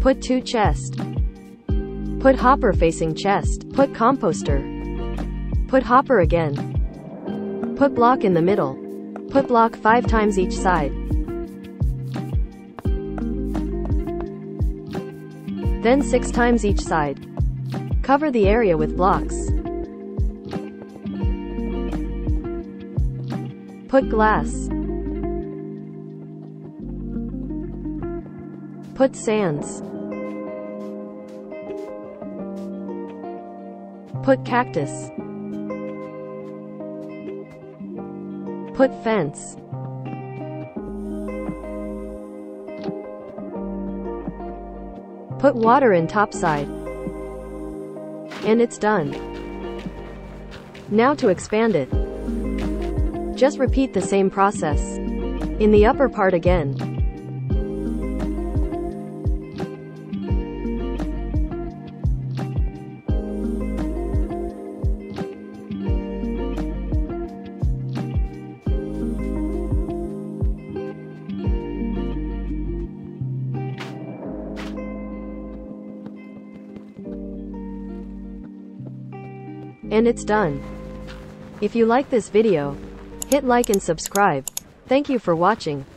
Put 2 chest. Put hopper facing chest. Put composter. Put hopper again. Put block in the middle. Put block 5 times each side. Then 6 times each side. Cover the area with blocks. Put glass. Put sands. Put cactus. Put fence. Put water in topside. And it's done. Now to expand it. Just repeat the same process. In the upper part again. And it's done. If you like this video, hit like and subscribe. Thank you for watching.